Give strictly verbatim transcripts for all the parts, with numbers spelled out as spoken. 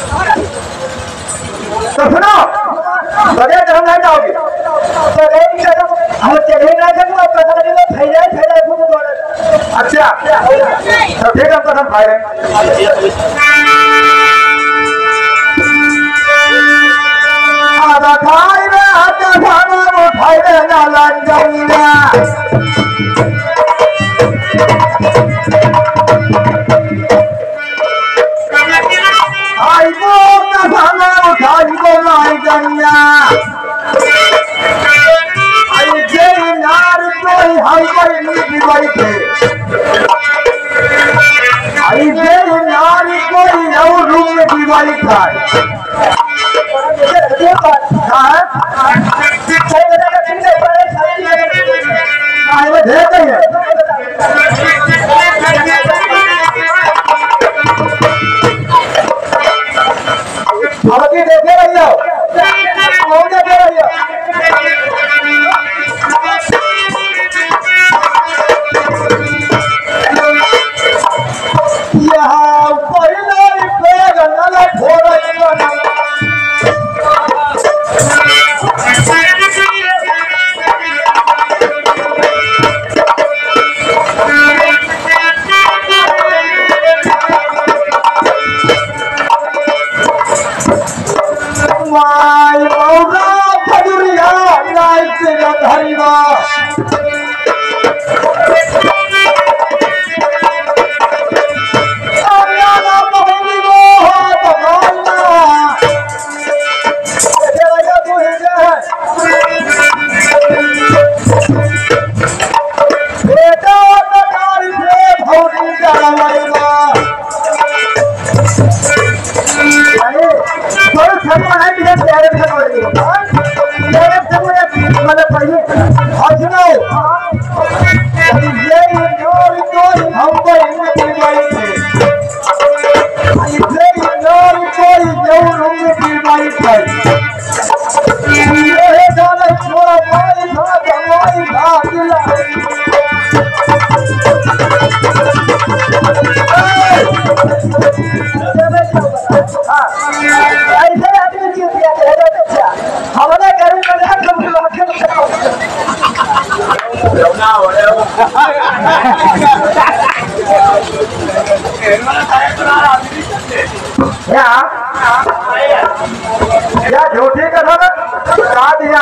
तो सुनो बगैर धर्म नहीं जाओगे हम चले ना सकूँ अब कसम नहीं लो फैला फैला फूट बोल अच्छा तो ठीक है कसम खाए आधा खाए में आधा खाना वो खाए में ना लग जाएगा आई को ना खाना वो खाए को नहीं जाएगा आई जे नार कोई हाई कोई नहीं बैठे आई जे नार कोई नौ रूम में दिवाली खाए हाँ आई वो ढेर कहीं है अब की देखे रही हो कौन देखे रही हो यहाँ पहले पे गन्ना फोड़ रही माय मौला फजुरिया नाइट से धरीवा अरियाना बहनी वो हाथ मारना ऐसे लगा तू ही है बेटा नकार से भौरी जावाईवा अरे कोई छपा है मेरे प्यारे से बोल रही है मेरे से मुझे मतलब पढ़िए और सुनो ये नोर कोई हमको हिम्मत नहीं आई थी ये नोर कोई जरूर हमने बीमारी थी ये जाने छोड़ा पाई था दवाई था दिला ऐसे आदमी क्यों दिया है बच्चा हमारा घर में ना कम लाखन ना हो रहे हो या या झूठी कसम खा दिया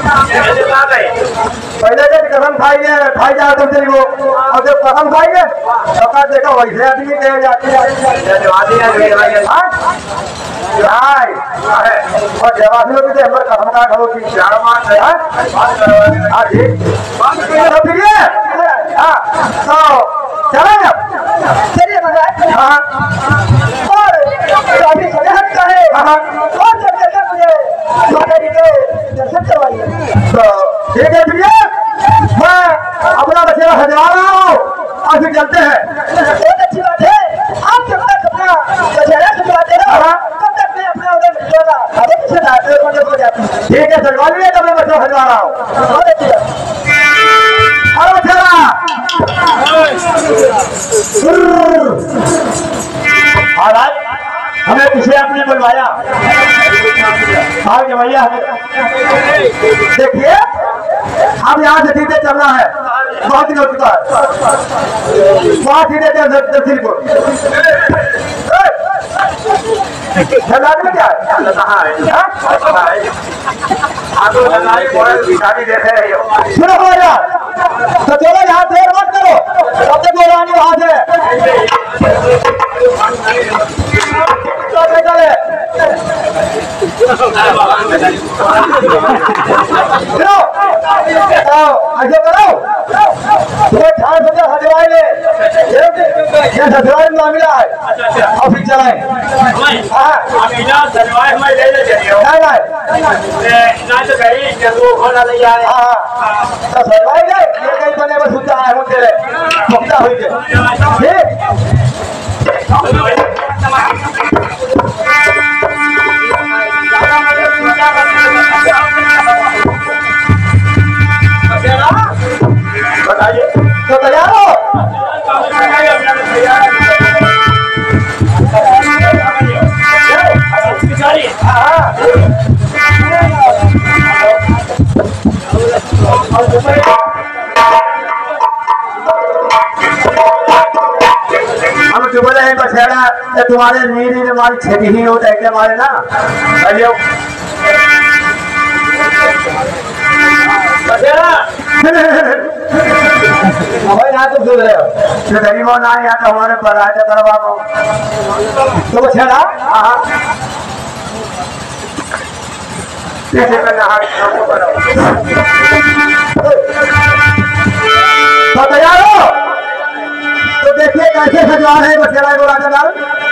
पहले जब कसम खाएंगे खाई जा तुम तेरी को और जब कसम खाएंगे तो देखो वैसे आदमी कह जाती है हाय और जवाबियों की हमर कसम का खलो की चार मान है हां ठीक तो फिर ये हां तो चलो चलिए महाराज हां और अभी सजा हटता है हां और जब जगह मुझे माताजी के दर्शन करवाइए तो ठीक है फिर मैं अपना बच्चा हजवा रहा हूं और फिर चलते हैं बहुत अच्छी बात है आप जब तक अपना बचाना सुनवाते रहो ठीक है सर वाली तो मैं बच्चा हजवा रहा हूँ अरे चला महाराज हमें किसी आपने बुलवाया आगे भैया देखिए अब यहाँ से सीधे चलना है बहुत दिन हो चुका है बहुत सीधे तहसील को में क्या सुनो भैया तो चलो यहाँ देर मत करो तब तक बोलानी वहां से चले ऐसे करो ठान समझा हजवाई ले हजवाई मामला है और फिर चलाए बताइए तो तैयार हो तुम्हारे नीरी में हमारी छेदी ही हो जाएगी हमारे ना कहियो भाई यहाँ तो सुन रहे हो जो गरीबों ना यहाँ तो हमारे पर आए करवा तो वो छेड़ा हाँ पीछे में नहा तो तैयार हो तो देखिए कैसे सजवा रहे बसेरा गोरा जलाल